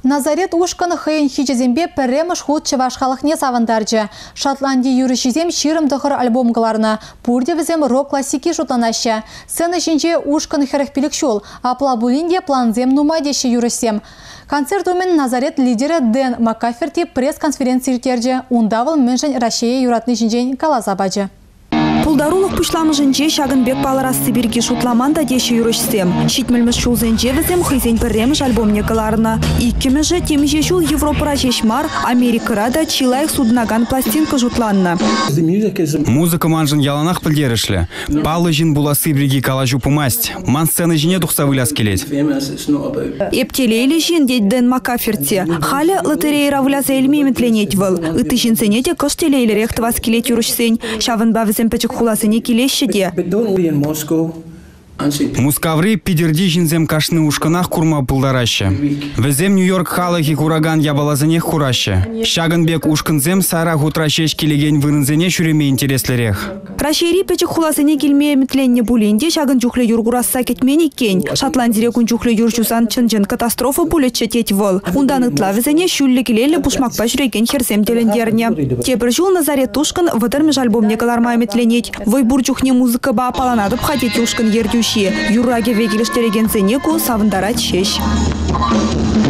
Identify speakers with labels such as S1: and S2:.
S1: Назарет ушкан хейн хичезембе пірреміш худ чываш халықне савандаржы. Шотландия юрышизем ширым дұқыр альбомғыларына, пурде візем рок-классики жұтланашы. Сцена жинже ушкан херекпілік шол, апла булинде планзем нумайдеші юрысем. Концерт умен Назарет лидері Дэн Маккаферти пресс-конференции терже ундавыл міншін Россия юратны жинжен калазабаджы.
S2: Пулдарулық пұшламыжынже шагынбек баларас Сибирги шутламанда деші юрышсем. Шитмілміш шулзенже візем хызен пірреміш альбомнекаларына. Иккіміжі теміже шул Европыра жешмар, Америкарада чилайық суднаган пластинка жұтланна.
S3: Музыка манжын яланақ пілдерішлі. Палы жин була Сибирги калажу пумасть. Ман сцены жіне дұқса вылаз келет.
S2: Ептелейлі жин дед Дэн Маккаферти. Халі лотерейра вылаза елме еметленет выл. Үті жинсенете кыштелейлі рехтывас келет юрышсен. Шавынба візем пәчік хуласыне келешіде.
S3: Мускаври пидерди жинзем кашны ушканах курма пулдараще. Везем Нью-Йорк халахи кураган ябалазыне хураще. Шагынбек ушканзем сара хутрашеш келеген вынынзене шүреме интереслерех.
S2: Рашери пәчік хуласыне келме еметленне буленде шагын жүхлі юргурасса кетмені кен. Шотландире күн жүхлі юршусан чынжын катастрофа булетче тет вол. Ундан ытла везене шүллі келелі пушмақпа жүреген херсем телендерне. Тепір жыл Назарет Тушкан вытырмеш альбомне каларма еметленет. Войбур жүхне музыка ба паланадып хадет ушкан ердюши. Юраге вегелештереген зенеку савындарат шеш.